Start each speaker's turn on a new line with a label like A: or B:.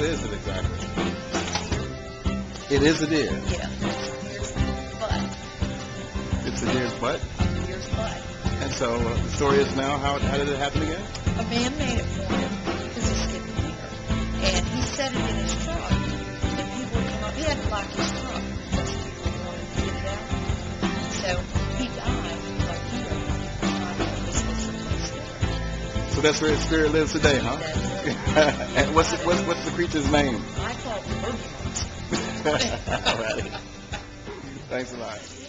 A: what is it exactly? It is a deer.
B: Yeah. It's a deer's butt.
A: It's a deer's butt.
B: A deer's butt.
A: And so the story is now, how did it happen again?
B: A man made it for him because he skipped the deer. And he set it in his truck. And people would come up. He had to lock his truck because people wanted to get it out. So he died like deer. This was someplace there.
A: So that's where his spirit lives today, huh?
B: That's it.
A: And what's the creature's name?
B: I call it the boogie monster.
A: All right. Thanks a lot.